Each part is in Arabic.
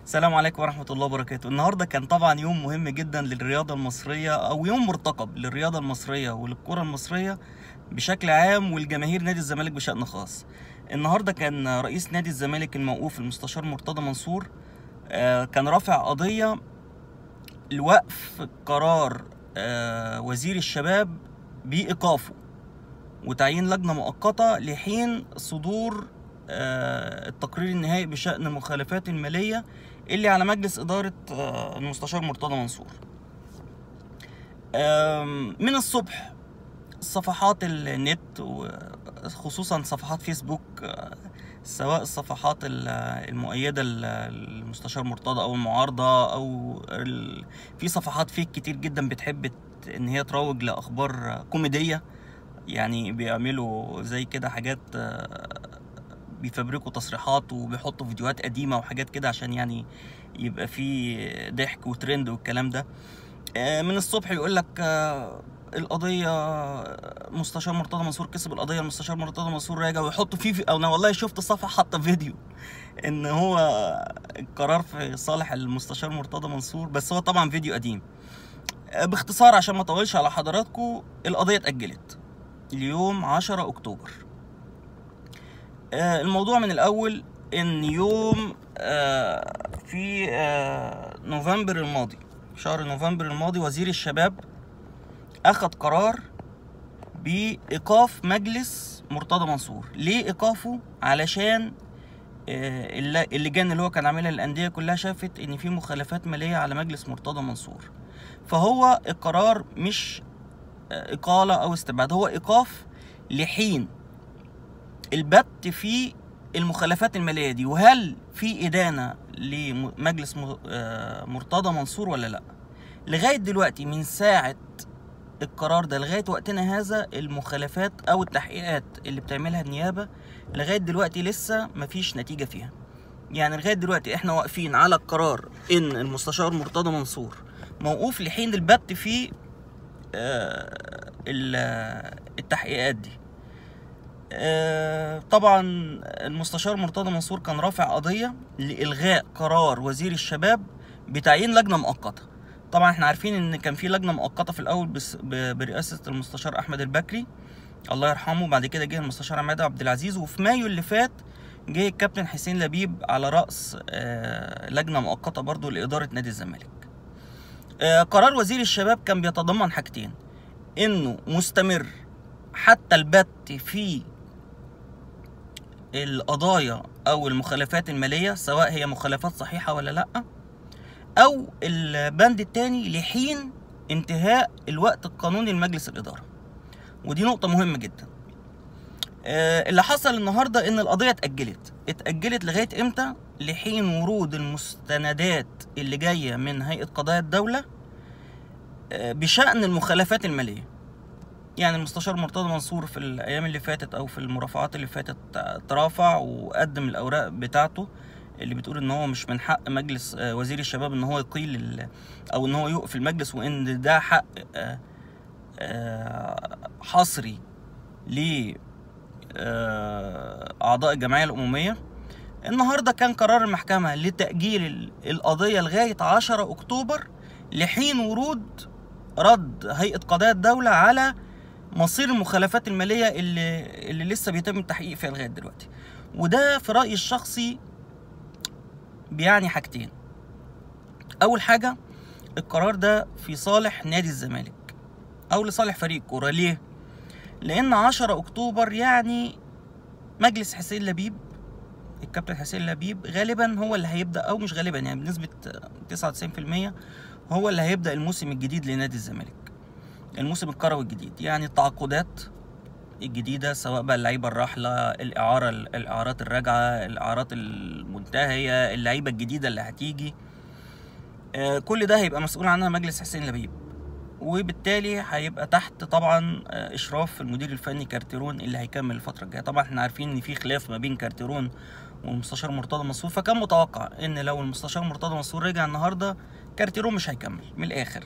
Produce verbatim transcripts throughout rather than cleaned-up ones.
السلام عليكم ورحمة الله وبركاته. النهاردة كان طبعا يوم مهم جدا للرياضة المصرية، أو يوم مرتقب للرياضة المصرية وللكرة المصرية بشكل عام والجماهير نادي الزمالك بشأن خاص. النهاردة كان رئيس نادي الزمالك الموقوف المستشار مرتضى منصور آه، كان رافع قضية لوقف قرار آه، وزير الشباب بإيقافه وتعيين لجنة مؤقتة لحين صدور آه، التقرير النهائي بشأن المخالفات المالية اللي على مجلس إدارة آه، المستشار مرتضى منصور. آم، من الصبح صفحات النت وخصوصا صفحات فيسبوك، آه، سواء الصفحات ال- المؤيدة للمستشار مرتضى أو المعارضة أو ال... في صفحات فيك كتير جدا بتحب ت- إن هي تروج لأخبار كوميدية، يعني بيعملوا زي كده حاجات، آه، بيفبركوا تصريحات وبيحطوا فيديوهات قديمة وحاجات كده عشان يعني يبقى في ضحك وترند والكلام ده. آه، من الصبح يقول لك آه، القضية مستشار مرتضى منصور كسب القضية، المستشار مرتضى منصور راجع، ويحطوا فيه في... أو أنا والله شفت صفحة حاطة فيديو إن هو القرار في صالح المستشار مرتضى منصور، بس هو طبعا فيديو قديم. آه، باختصار عشان ما اطولش على حضراتكم، القضية اتأجلت ليوم عشرة أكتوبر. آه، الموضوع من الأول إن يوم آه، في آه، نوفمبر الماضي، شهر نوفمبر الماضي، وزير الشباب أخذ قرار بإيقاف مجلس مرتضى منصور. ليه إيقافه؟ علشان آه، الل- اللجان اللي هو كان عاملها للأندية كلها شافت إن في مخالفات مالية على مجلس مرتضى منصور، فهو القرار مش آه، إقالة أو استبعاد، هو إيقاف لحين البت في المخالفات المالية دي، وهل في إدانة لمجلس م- آه، مرتضى منصور ولا لأ. لغاية دلوقتي من ساعة القرار ده لغاية وقتنا هذا، المخالفات أو التحقيقات اللي بتعملها النيابة لغاية دلوقتي لسه مفيش نتيجة فيها. يعني لغاية دلوقتي احنا واقفين على القرار إن المستشار مرتضى منصور موقوف لحين البت في آه، ال- التحقيقات دي. آه، طبعا المستشار مرتضى منصور كان رافع قضية لإلغاء قرار وزير الشباب بتعيين لجنة مؤقتة. طبعا احنا عارفين ان كان في لجنة مؤقتة في الاول بس ب- برئاسة المستشار احمد البكري الله يرحمه، بعد كده جه المستشار عماد عبد العزيز، وفي مايو اللي فات جه الكابتن حسين لبيب على رأس آه، لجنة مؤقتة برضو لإدارة نادي الزمالك. آه، قرار وزير الشباب كان بيتضمن حاجتين: انه مستمر حتى البت في القضايا او المخالفات الماليه، سواء هي مخالفات صحيحه ولا لا، او البند الثاني لحين انتهاء الوقت القانوني لمجلس الاداره. ودي نقطه مهمه جدا. آه، اللي حصل النهارده ان القضيه اتاجلت اتاجلت لغايه امتى؟ لحين ورود المستندات اللي جايه من هيئه قضايا الدوله آه، بشان المخالفات الماليه. يعني المستشار مرتضى منصور في الايام اللي فاتت او في المرافعات اللي فاتت ترافع وقدم الاوراق بتاعته اللي بتقول ان هو مش من حق مجلس آه، وزير الشباب ان هو يقيل ال- او ان هو يوقف المجلس، وان ده حق آه، آه، حصري ل آه، اعضاء الجمعيه العموميه. النهارده كان قرار المحكمه لتاجيل ال- القضيه لغايه عشرة أكتوبر لحين ورود رد هيئه قضايا الدوله على مصير المخالفات المالية اللي, اللي لسه بيتم التحقيق فيها لغاية دلوقتي. وده في رأيي الشخصي بيعني حاجتين. أول حاجة، القرار ده في صالح نادي الزمالك أو لصالح فريق كورة. ليه؟ لأن عشرة أكتوبر يعني مجلس حسين لبيب، الكابتن حسين لبيب غالبا هو اللي هيبدأ، أو مش غالبا يعني بنسبة تسعة وتسعين في المية هو اللي هيبدأ الموسم الجديد لنادي الزمالك، الموسم الكروي الجديد. يعني التعاقدات الجديدة، سواء بقى اللعيبة الراحلة، الإعارة، الإعارات الراجعة، الإعارات المنتهية، اللعيبة الجديدة اللي هتيجي، آه، كل ده هيبقى مسؤول عنها مجلس حسين لبيب، وبالتالي هيبقى تحت طبعا آه، إشراف المدير الفني كارتيرون اللي هيكمل الفترة الجاية. طبعا احنا عارفين إن في خلاف ما بين كارتيرون والمستشار مرتضى منصور، فكان متوقع إن لو المستشار مرتضى منصور رجع النهاردة كارتيرون مش هيكمل من الآخر.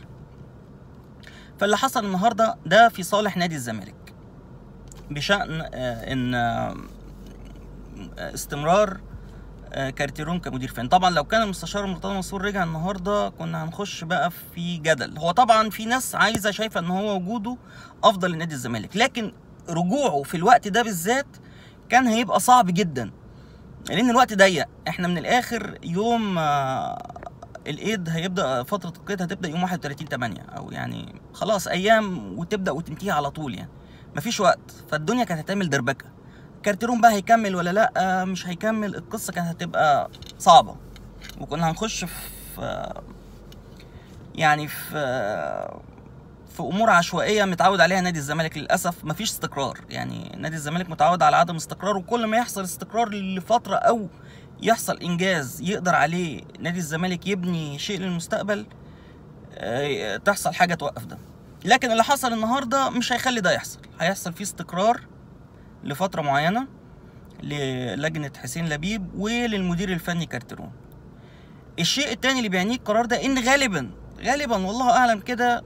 فاللي حصل النهاردة ده في صالح نادي الزمالك بشأن آه، إن آه، استمرار كارتيرون كمدير فني. طبعا لو كان المستشار مرتضى منصور رجع النهارده كنا هنخش بقى في جدل. هو طبعا في ناس عايزه شايفه ان هو وجوده افضل لنادي الزمالك، لكن رجوعه في الوقت ده بالذات كان هيبقى صعب جدا لان الوقت ضيق. احنا من الاخر يوم القيد هيبدا، فتره القيد هتبدا يوم واحد وتلاتين تمانية، او يعني خلاص ايام وتبدا وتنتهي على طول، يعني مفيش وقت. فالدنيا كانت هتعمل دربكه. كارتيرون بقى هيكمل ولا لا مش هيكمل، القصه كانت هتبقى صعبه، وكنا هنخش في يعني في في امور عشوائيه متعود عليها نادي الزمالك. للاسف مفيش استقرار، يعني نادي الزمالك متعود على عدم استقرار، وكل ما يحصل استقرار لفتره او يحصل انجاز يقدر عليه نادي الزمالك يبني شيء للمستقبل تحصل حاجه توقف ده. لكن اللي حصل النهارده مش هيخلي ده يحصل، هيحصل فيه استقرار لفتره معينه للجنه حسين لبيب وللمدير الفني كارتيرون. الشيء الثاني اللي بيعنيه القرار ده ان غالبا غالبا والله اعلم كده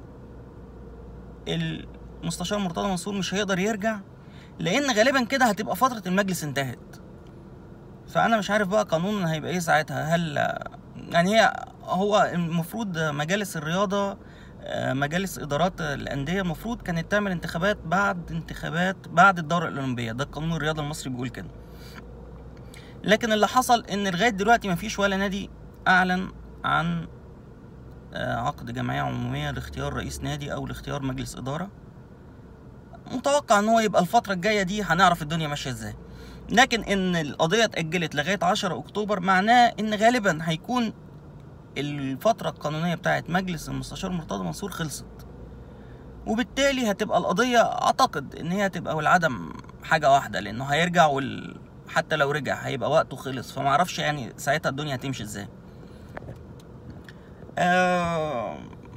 المستشار مرتضى منصور مش هيقدر يرجع، لان غالبا كده هتبقى فتره المجلس انتهت. فانا مش عارف بقى قانونا هيبقى ايه ساعتها. هل يعني هي هو المفروض مجالس الرياضه مجالس ادارات الانديه المفروض كانت تعمل انتخابات بعد انتخابات بعد الدوره الاولمبيه، ده قانون الرياضه المصري بيقول كده. لكن اللي حصل ان لغايه دلوقتي مفيش ولا نادي اعلن عن عقد جمعيه عموميه لاختيار رئيس نادي او لاختيار مجلس اداره. متوقع ان هو يبقى الفتره الجايه دي هنعرف الدنيا ماشيه ازاي. لكن ان القضيه اتاجلت لغايه عشرة اكتوبر معناه ان غالبا هيكون الفتره القانونيه بتاعه مجلس المستشار مرتضى منصور خلصت، وبالتالي هتبقى القضيه اعتقد ان هي هتبقى والعدم حاجه واحده، لانه هيرجع وال... حتى لو رجع هيبقى وقته خلص. فما اعرفش يعني ساعتها الدنيا هتمشي ازاي. آه...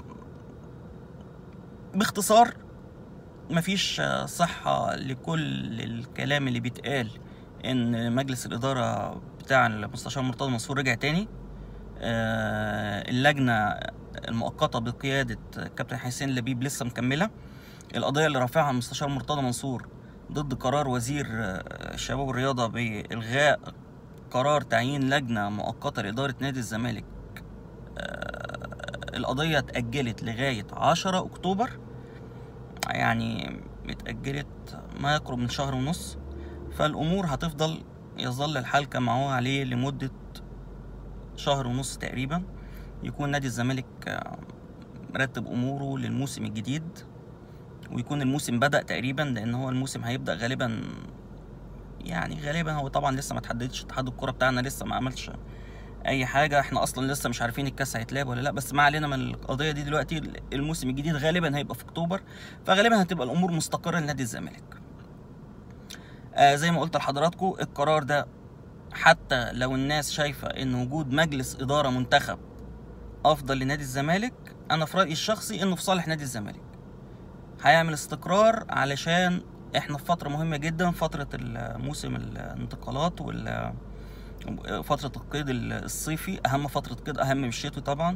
باختصار مفيش صحة لكل الكلام اللي بيتقال ان مجلس الادارة بتاع المستشار مرتضى منصور رجع تاني. آه اللجنة المؤقتة بقيادة كابتن حسين لبيب لسه مكملة. القضية اللي رافعها المستشار مرتضى منصور ضد قرار وزير الشباب والرياضة بإلغاء قرار تعيين لجنة مؤقتة لإدارة نادي الزمالك، آه القضية اتأجلت لغاية عشرة أكتوبر، يعني اتأجلت ما يقرب من شهر ونص. فالأمور هتفضل يظل الحال كما هو عليه لمدة شهر ونص تقريبا، يكون نادي الزمالك مرتب أموره للموسم الجديد، ويكون الموسم بدأ تقريبا، لأن هو الموسم هيبدأ غالبا يعني غالبا هو طبعا لسه ما تحددش، اتحاد الكرة بتاعنا لسه ما عملش اي حاجه، احنا اصلا لسه مش عارفين الكاس هيتلعب ولا لا، بس ما علينا من القضيه دي دلوقتي. الموسم الجديد غالبا هيبقى في اكتوبر، فغالبا هتبقى الامور مستقره لنادي الزمالك. آه زي ما قلت لحضراتكم القرار ده حتى لو الناس شايفه ان وجود مجلس اداره منتخب افضل لنادي الزمالك، انا في رايي الشخصي انه في صالح نادي الزمالك. هيعمل استقرار علشان احنا في فتره مهمه جدا، فتره الموسم الانتقالات وال فترة القيد الصيفي، أهم فترة قيد، أهم من الشتوي طبعا.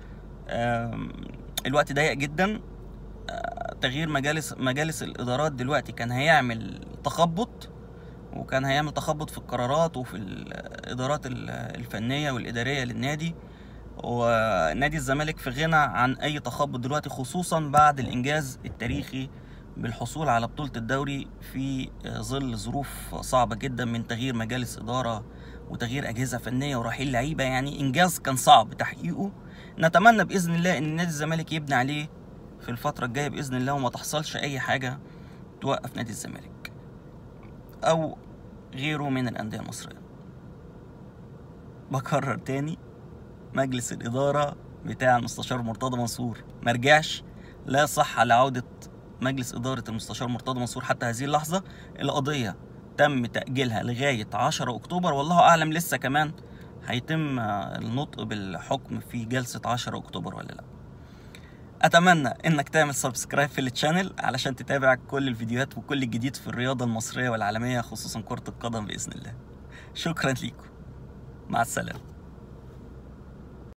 الوقت ضيق جدا. تغيير مجالس مجالس الإدارات دلوقتي كان هيعمل تخبط، وكان هيعمل تخبط في القرارات وفي الإدارات الفنية والإدارية للنادي. ونادي الزمالك في غنى عن أي تخبط دلوقتي، خصوصا بعد الإنجاز التاريخي بالحصول على بطولة الدوري في ظل ظروف صعبة جدا من تغيير مجالس إدارة وتغيير أجهزة فنية ورحيل لعيبة. يعني إنجاز كان صعب تحقيقه. نتمنى بإذن الله إن نادي الزمالك يبني عليه في الفترة الجاية بإذن الله، وما تحصلش أي حاجة توقف نادي الزمالك أو غيره من الأندية المصرية. بكرر تاني، مجلس الإدارة بتاع المستشار مرتضى منصور مرجعش، لا صحة لعودة مجلس إدارة المستشار مرتضى منصور حتى هذه اللحظة. القضية تم تأجيلها لغاية عشرة أكتوبر، والله أعلم لسه كمان هيتم النطق بالحكم في جلسة عشرة أكتوبر ولا لا. أتمنى إنك تعمل سبسكرايب في التشانل علشان تتابع كل الفيديوهات وكل الجديد في الرياضة المصرية والعالمية، خصوصا كرة القدم بإذن الله. شكرا ليكم، مع السلامة.